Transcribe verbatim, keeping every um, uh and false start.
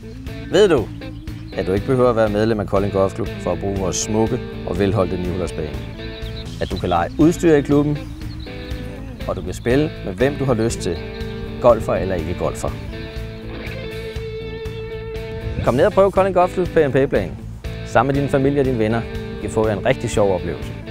Ved du, at du ikke behøver at være medlem af Kolding Golfklub for at bruge vores smukke og velholdte nihulersbane? At du kan leje udstyr i klubben, og du kan spille med hvem du har lyst til, golfer eller ikke golfer. Kom ned og prøv Kolding Golfklubs Pay and Pay-plan. Sammen med din familie og dine venner kan få jer en rigtig sjov oplevelse.